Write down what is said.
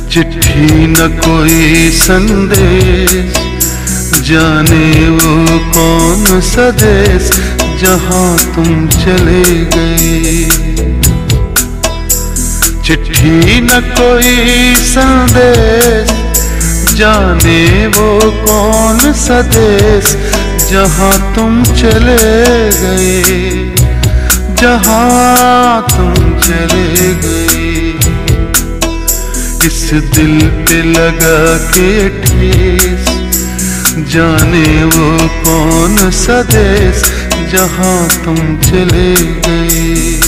चिट्ठी न कोई संदेश, जाने वो कौन सा देश जहां तुम चले गए। चिट्ठी न कोई संदेश, जाने वो कौन सा देश जहां तुम चले गए, जहां तुम चले गए। इस दिल पे लगा के ठेस, जाने वो कौन सा देश जहां तुम चले गए।